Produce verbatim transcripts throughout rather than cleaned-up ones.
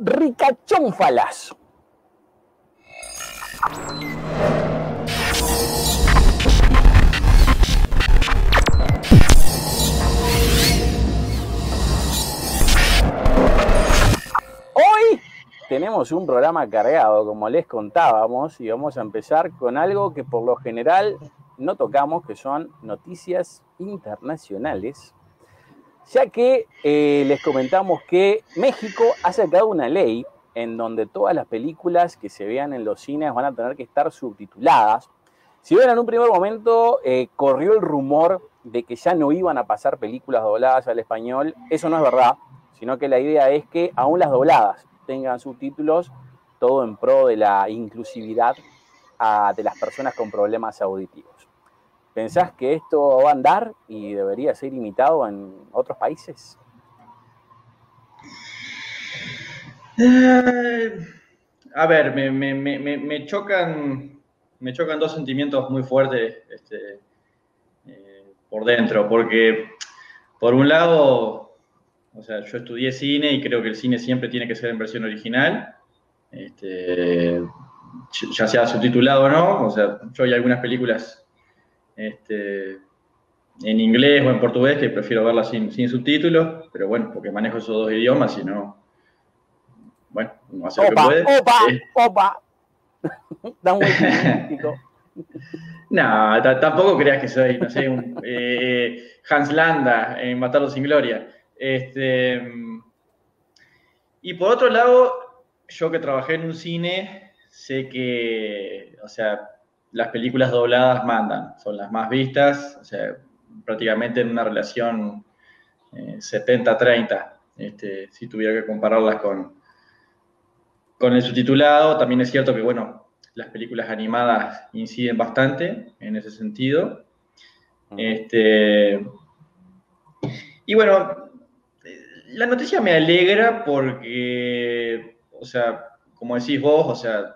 Ricachónfalas. Hoy tenemos un programa cargado, como les contábamos, y vamos a empezar con algo que por lo general no tocamos, que son noticias internacionales, ya que eh, les comentamos que México ha sacado una ley en donde todas las películas que se vean en los cines van a tener que estar subtituladas. Si bien en un primer momento eh, corrió el rumor de que ya no iban a pasar películas dobladas al español, eso no es verdad, sino que la idea es que aún las dobladas tengan subtítulos, todo en pro de la inclusividad a, de las personas con problemas auditivos. ¿Pensás que esto va a andar y debería ser imitado en otros países? Eh, a ver, me, me, me, me, chocan, me chocan dos sentimientos muy fuertes este, eh, por dentro, porque por un lado, o sea, yo estudié cine y creo que el cine siempre tiene que ser en versión original, este, ya sea subtitulado o no. O sea, yo hay algunas películas este, en inglés o en portugués que prefiero verlas sin, sin subtítulos, pero bueno, porque manejo esos dos idiomas y no, bueno, uno hace lo que puede. ¡Opa! Eh. ¡Opa! Está muy crítico. No, tampoco creas que soy, no sé, un eh, Hans Landa en Bastardos sin Gloria. Este, y por otro lado, yo que trabajé en un cine, sé que, o sea, las películas dobladas mandan, son las más vistas, o sea, prácticamente en una relación eh, setenta treinta, este, si tuviera que compararlas con, con el subtitulado. También es cierto que, bueno, las películas animadas inciden bastante en ese sentido. Uh-huh. Este, y bueno, la noticia me alegra porque, o sea, como decís vos, o sea,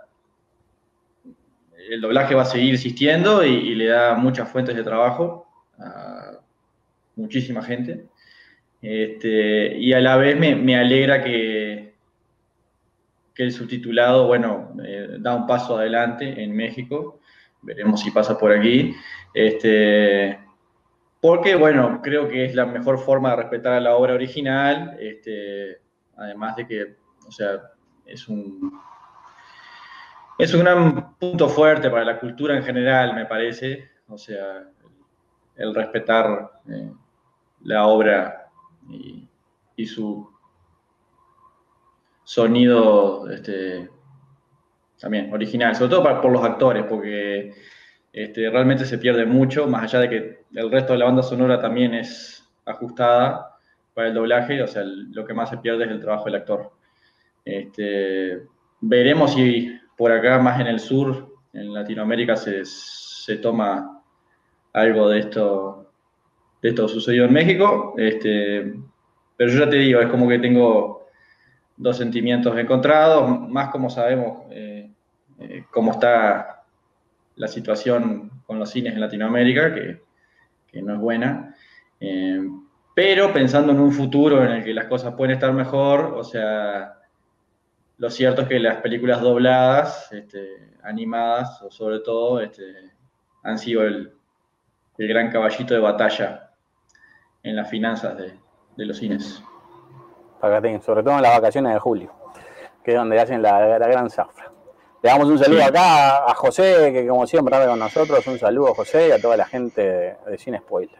el doblaje va a seguir existiendo y, y le da muchas fuentes de trabajo a muchísima gente. Este, y a la vez me, me alegra que, que el subtitulado, bueno, eh, da un paso adelante en México. Veremos si pasa por aquí. Este, porque, bueno, creo que es la mejor forma de respetar a la obra original. Este, además de que, o sea, es un, es un gran punto fuerte para la cultura en general, me parece. O sea, el, el respetar eh, la obra y, y su sonido este, también original, sobre todo para, por los actores, porque este, realmente se pierde mucho, más allá de que el resto de la banda sonora también es ajustada para el doblaje. O sea, lo que más se pierde es el trabajo del actor. Este, veremos si por acá, más en el sur, en Latinoamérica, se, se toma algo de esto, de esto sucedido en México. Este, pero yo ya te digo, es como que tengo dos sentimientos encontrados, más como sabemos eh, eh, cómo está la situación con los cines en Latinoamérica, que, que no es buena, eh, pero pensando en un futuro en el que las cosas pueden estar mejor. O sea, lo cierto es que las películas dobladas, este, animadas, o sobre todo, este, han sido el, el gran caballito de batalla en las finanzas de, de los cines. Sobre todo en las vacaciones de julio, que es donde hacen la, la gran zafra. Le damos un saludo sí. acá a José, que como siempre está con nosotros. Un saludo a José y a toda la gente de, de Cine Spoiler.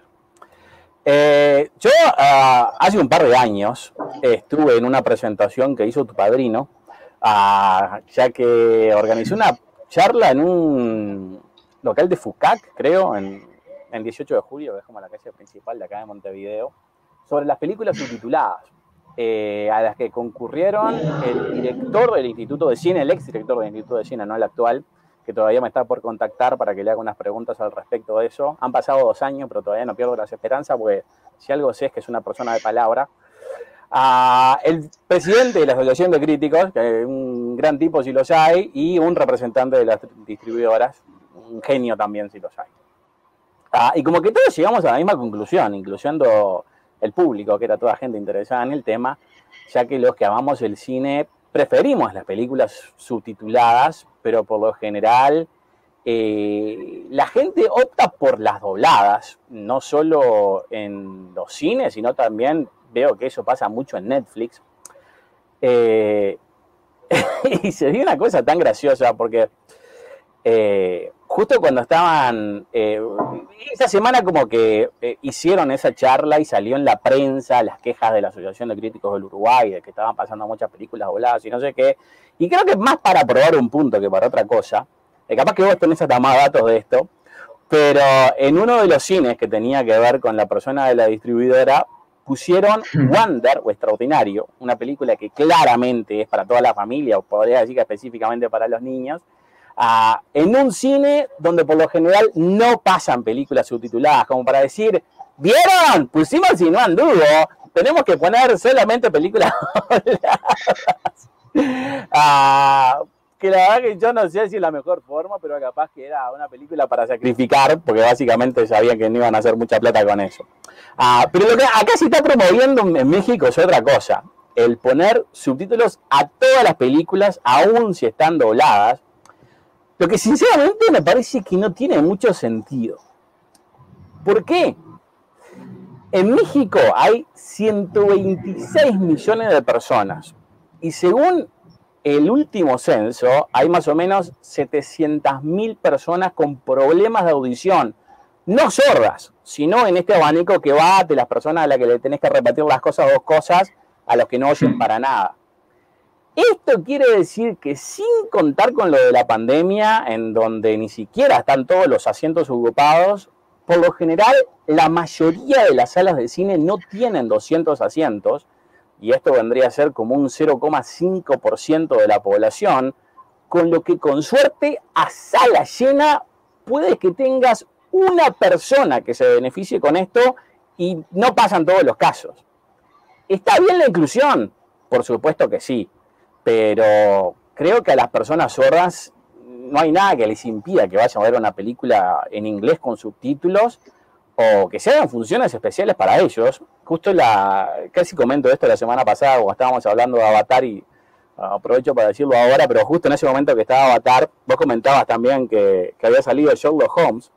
Eh, yo uh, hace un par de años estuve en una presentación que hizo tu padrino, uh, ya que organizó una charla en un local de Fucac, creo, en, en dieciocho de julio, que es como la calle principal de acá de Montevideo, sobre las películas subtituladas. Eh, a las que concurrieron el director del Instituto de Cine, el ex director del Instituto de Cine, no el actual, que todavía me está por contactar para que le haga unas preguntas al respecto de eso. Han pasado dos años, pero todavía no pierdo las esperanzas, porque si algo sé es que es una persona de palabra. Uh, el presidente de la Asociación de Críticos, que es un gran tipo si los hay, y un representante de las distribuidoras, un genio también si los hay. Uh, y como que todos llegamos a la misma conclusión, incluyendo el público, que era toda gente interesada en el tema, ya que los que amamos el cine preferimos las películas subtituladas, pero por lo general eh, la gente opta por las dobladas, no solo en los cines, sino también veo que eso pasa mucho en Netflix. Eh, y se dio una cosa tan graciosa porque eh, justo cuando estaban, eh, esa semana como que eh, hicieron esa charla y salió en la prensa las quejas de la Asociación de Críticos del Uruguay, de que estaban pasando muchas películas dobladas y no sé qué, y creo que más para probar un punto que para otra cosa, eh, capaz que vos tenés hasta más datos de esto, pero en uno de los cines que tenía que ver con la persona de la distribuidora, pusieron Wonder, o Extraordinario, una película que claramente es para toda la familia, o podría decir que específicamente para los niños, uh, en un cine donde por lo general no pasan películas subtituladas, como para decir, ¿vieron? Pusimos si no anduvo, tenemos que poner solamente películas dobladas. uh, que la verdad que yo no sé si es la mejor forma, pero capaz que era una película para sacrificar, porque básicamente sabían que no iban a hacer mucha plata con eso. Uh, pero lo que acá se está promoviendo en México es otra cosa, el poner subtítulos a todas las películas, aun si están dobladas, lo que sinceramente me parece que no tiene mucho sentido. ¿Por qué? En México hay ciento veintiséis millones de personas y según el último censo hay más o menos setecientas mil personas con problemas de audición, no sordas, sino en este abanico que va de las personas a las que le tenés que repetir las cosas dos cosas a los que no oyen para nada. Esto quiere decir que sin contar con lo de la pandemia, en donde ni siquiera están todos los asientos ocupados, por lo general la mayoría de las salas de cine no tienen doscientos asientos, y esto vendría a ser como un cero coma cinco por ciento de la población, con lo que con suerte a sala llena puede que tengas una persona que se beneficie con esto y no pasan todos los casos. ¿Está bien la inclusión? Por supuesto que sí, pero creo que a las personas sordas no hay nada que les impida que vayan a ver una película en inglés con subtítulos o que se hagan funciones especiales para ellos. Justo la, casi comento esto la semana pasada cuando estábamos hablando de Avatar y aprovecho para decirlo ahora, pero justo en ese momento que estaba Avatar, vos comentabas también que, que había salido Sherlock Holmes.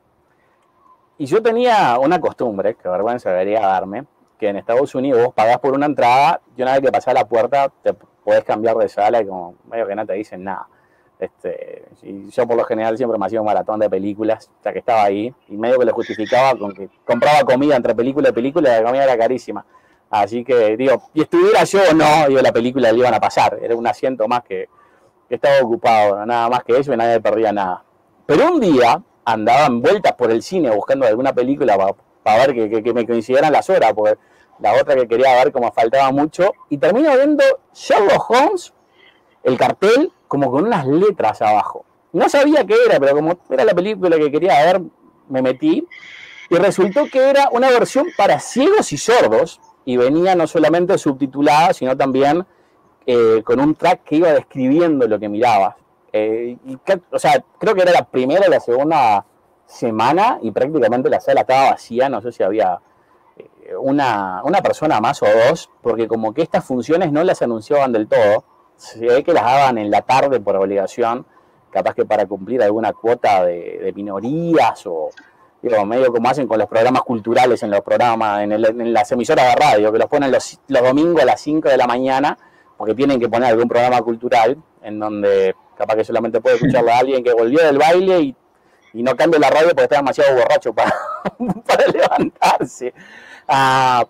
Y yo tenía una costumbre, que vergüenza debería darme, que en Estados Unidos vos pagás por una entrada y una vez que pasás la puerta te podés cambiar de sala y como medio que no te dicen nada. Este, y yo por lo general siempre me hacía un maratón de películas, ya que estaba ahí, y medio que lo justificaba con que compraba comida entre película y película y la comida era carísima. Así que, digo, y estuviera yo o no, digo, la película le iban a pasar, era un asiento más que, que estaba ocupado, nada más que eso y nadie perdía nada. Pero un día andaba en vueltas por el cine buscando alguna película para pa ver que, que, que me coincidieran las horas, porque la otra que quería ver como faltaba mucho, y termino viendo Sherlock Holmes, el cartel, como con unas letras abajo. No sabía qué era, pero como era la película que quería ver, me metí, y resultó que era una versión para ciegos y sordos, y venía no solamente subtitulada, sino también eh, con un track que iba describiendo lo que mirabas. Eh, y, o sea, creo que era la primera o la segunda semana, y prácticamente la sala estaba vacía, no sé si había eh, una, una persona más o dos, porque como que estas funciones no las anunciaban del todo, se ve que las daban en la tarde por obligación, capaz que para cumplir alguna cuota de, de minorías o digo, medio como hacen con los programas culturales en los programas, en, el, en las emisoras de radio, que los ponen los, los domingos a las cinco de la mañana, porque tienen que poner algún programa cultural, en donde capaz que solamente puede escucharlo a alguien que volvió del baile y, y no cambia la radio porque está demasiado borracho para, para levantarse. Uh,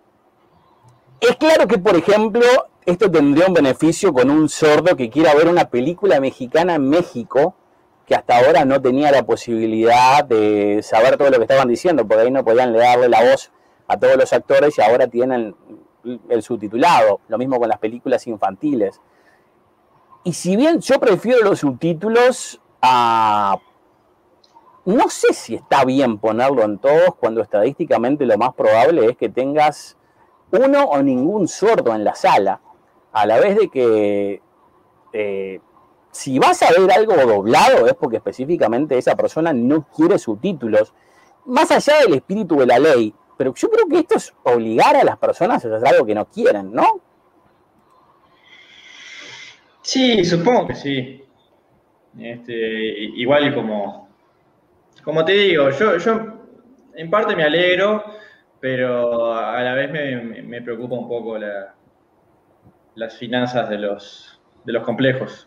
es claro que, por ejemplo, esto tendría un beneficio con un sordo que quiera ver una película mexicana en México, que hasta ahora no tenía la posibilidad de saber todo lo que estaban diciendo, porque ahí no podían darle la voz a todos los actores y ahora tienen el subtitulado. Lo mismo con las películas infantiles. Y si bien yo prefiero los subtítulos, uh, no sé si está bien ponerlo en todos cuando estadísticamente lo más probable es que tengas uno o ningún sordo en la sala. A la vez de que eh, si vas a ver algo doblado es porque específicamente esa persona no quiere subtítulos, más allá del espíritu de la ley. Pero yo creo que esto es obligar a las personas a hacer algo que no quieren, ¿no? Sí, supongo que sí. Este, igual como, como te digo, yo, yo en parte me alegro, pero a la vez me, me preocupa un poco la, las finanzas de los, de los complejos.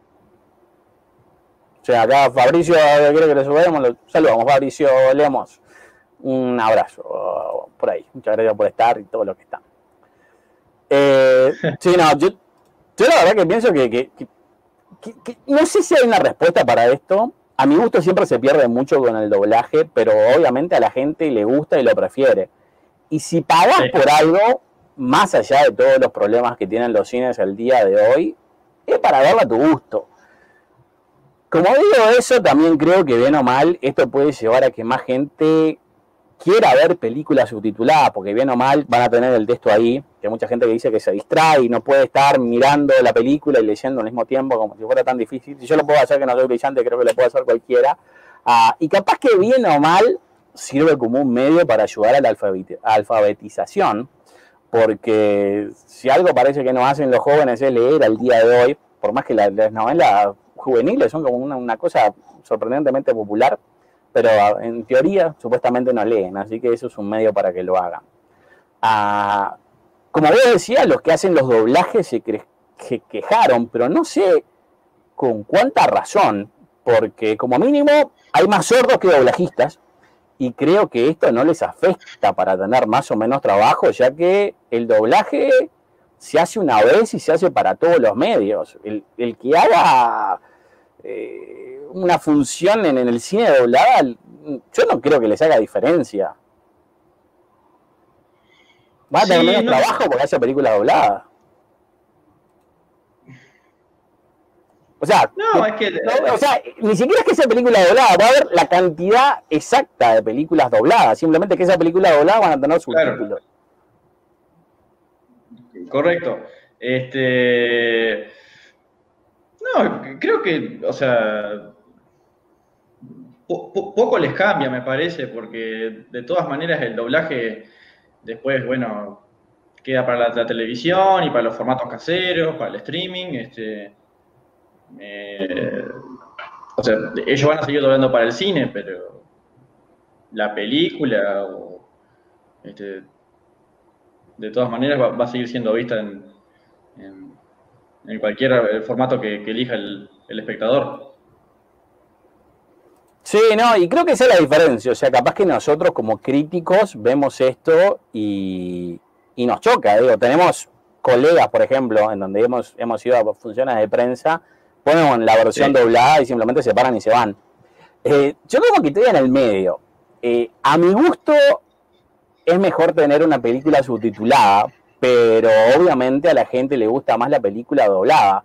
O sea, acá Fabricio, quiero que le subamos, lo saludamos, Fabricio Lemos. Un abrazo por ahí. Muchas gracias por estar y todo lo que está. Eh, sí, no, yo, yo la verdad que pienso que, que, que, que, que no sé si hay una respuesta para esto. A mi gusto siempre se pierde mucho con el doblaje, pero obviamente a la gente le gusta y lo prefiere. Y si pagas sí. por algo, más allá de todos los problemas que tienen los cines el día de hoy, es para verlo a tu gusto. Como digo eso, también creo que bien o mal, esto puede llevar a que más gente quiera ver películas subtituladas, porque bien o mal van a tener el texto ahí, que hay mucha gente que dice que se distrae y no puede estar mirando la película y leyendo al mismo tiempo como si fuera tan difícil. Si yo lo puedo hacer, que no soy brillante, creo que lo puede hacer cualquiera. Uh, y capaz que bien o mal sirve como un medio para ayudar a la alfabet- alfabetización, porque si algo parece que no hacen los jóvenes es leer al día de hoy, por más que las, las novelas juveniles son como una, una cosa sorprendentemente popular, pero en teoría supuestamente no leen, así que eso es un medio para que lo hagan. Ah, como vos decías, los que hacen los doblajes se que quejaron, pero no sé con cuánta razón, porque como mínimo hay más sordos que doblajistas, y creo que esto no les afecta para tener más o menos trabajo, ya que el doblaje se hace una vez y se hace para todos los medios. El, el que haga eh, una función en, en el cine doblada, yo no creo que les haga diferencia. Va a tener sí, menos no. trabajo porque hace película doblada. O sea, no, es que, no, o sea, ni siquiera es que esa película doblada, va a haber la cantidad exacta de películas dobladas, simplemente que esa película doblada van a tener subtítulos. Claro. Correcto. Este, no, creo que, o sea, po po poco les cambia, me parece, porque de todas maneras el doblaje después, bueno, queda para la, la televisión y para los formatos caseros, para el streaming, este... Eh, o sea, ellos van a seguir doblando para el cine, pero la película o, este, de todas maneras va, va a seguir siendo vista en, en, en cualquier formato que, que elija el, el espectador. Sí, no, y creo que esa es la diferencia. O sea, capaz que nosotros como críticos vemos esto y, y nos choca. Digo, tenemos colegas, por ejemplo, en donde hemos, hemos ido a funciones de prensa, ponen la versión sí. doblada y simplemente se paran y se van. Eh, yo como que estoy en el medio. Eh, a mi gusto es mejor tener una película subtitulada, pero obviamente a la gente le gusta más la película doblada.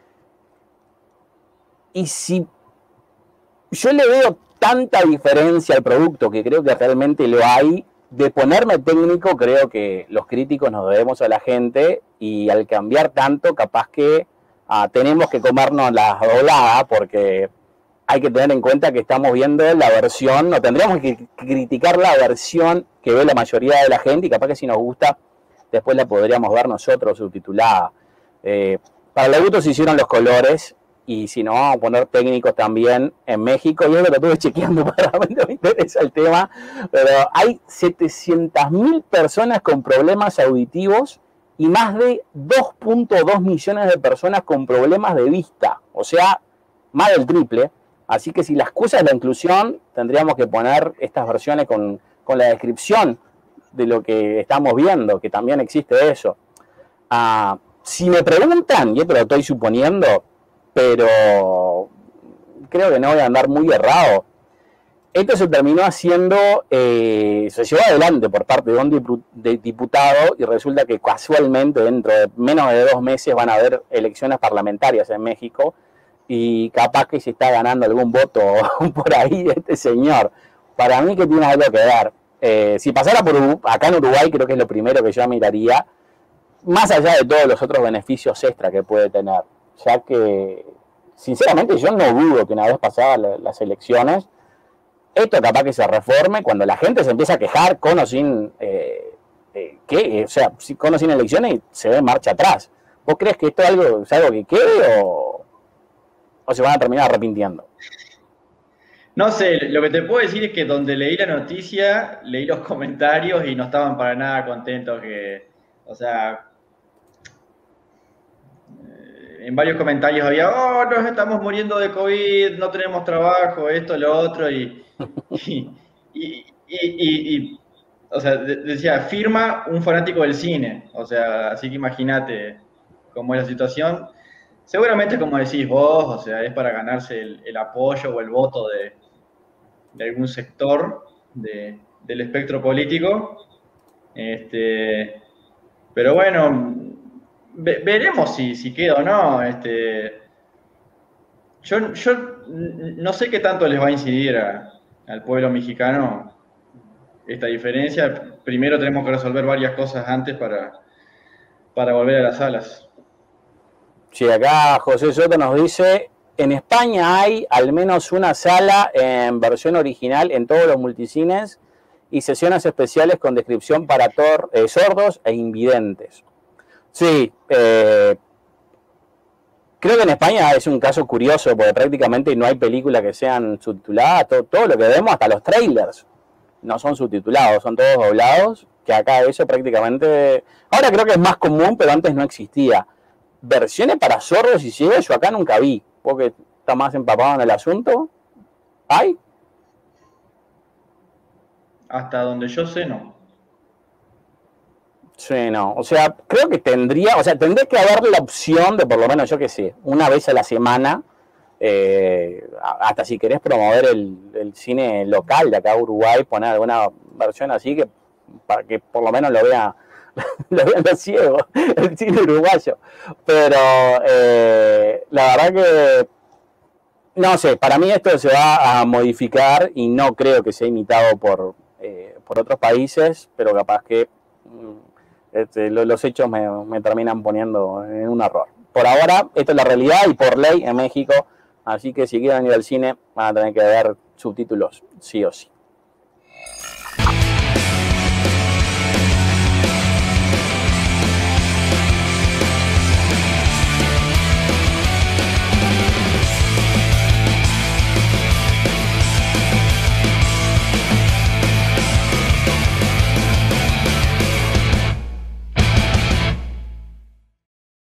Y si yo le veo tanta diferencia al producto, que creo que realmente lo hay, de ponerme técnico, creo que los críticos nos debemos a la gente, y al cambiar tanto, capaz que Uh, tenemos que comernos la doblada, porque hay que tener en cuenta que estamos viendo la versión, no tendríamos que criticar la versión que ve la mayoría de la gente, y capaz que si nos gusta, después la podríamos ver nosotros subtitulada. Eh, para el gusto se hicieron los colores, y si no, vamos a poner técnicos también en México, y es lo que estuve chequeando, porque realmente me interesa el tema, pero hay setecientas mil personas con problemas auditivos y más de dos punto dos millones de personas con problemas de vista, o sea, más del triple. Así que si la excusa es la inclusión, tendríamos que poner estas versiones con, con la descripción de lo que estamos viendo, que también existe eso. Uh, si me preguntan, y esto lo estoy suponiendo, pero creo que no voy a andar muy errado, esto se terminó haciendo, eh, se llevó adelante por parte de un diputado, y resulta que casualmente dentro de menos de dos meses van a haber elecciones parlamentarias en México, y capaz que se está ganando algún voto por ahí este señor. Para mí que tiene algo que ver. Eh, si pasara por acá en Uruguay, creo que es lo primero que yo miraría, más allá de todos los otros beneficios extra que puede tener, ya que sinceramente yo no dudo que una vez pasadas las elecciones, esto capaz que se reforme cuando la gente se empieza a quejar con o sin, eh, eh, que, o sea, con o sin elecciones, y se ve marcha atrás. ¿Vos crees que esto es algo, es algo que quede o, o se van a terminar arrepintiendo? No sé, lo que te puedo decir es que donde leí la noticia, leí los comentarios y no estaban para nada contentos que, o sea, en varios comentarios había, oh, nos estamos muriendo de COVID, no tenemos trabajo, esto, lo otro, y, y, y, y, y o sea, decía, firma un fanático del cine, o sea, así que imagínate cómo es la situación. Seguramente, como decís vos, o sea, es para ganarse el, el apoyo o el voto de, de algún sector de, del espectro político. Este, pero bueno, ve, veremos si, si queda o no. Este, yo, yo no sé qué tanto les va a incidir a, al pueblo mexicano esta diferencia. Primero tenemos que resolver varias cosas antes para, para volver a las salas. Sí, acá José Soto nos dice, en España hay al menos una sala en versión original en todos los multicines y sesiones especiales con descripción para tor eh, sordos e invidentes. Sí, eh, creo que en España es un caso curioso porque prácticamente no hay películas que sean subtituladas, todo, todo lo que vemos, hasta los trailers, no son subtitulados, son todos doblados, que acá eso prácticamente, ahora creo que es más común, pero antes no existía. Versiones para sordos y ciegos yo acá nunca vi, porque está más empapado en el asunto. ¿Hay? Hasta donde yo sé, no. Sí, no. O sea, creo que tendría, o sea, tendría que haber la opción de por lo menos, yo qué sé, una vez a la semana, eh, hasta si querés promover el, el cine local de acá Uruguay, poner alguna versión así que para que por lo menos lo vea lo vean los ciegos, el cine uruguayo. Pero eh, la verdad que no sé, para mí esto se va a modificar y no creo que sea imitado por, eh, por otros países, pero capaz que este, los hechos me, me terminan poniendo en un error. Por ahora, esto es la realidad y por ley en México, así que si quieren ir al cine van a tener que ver subtítulos sí o sí.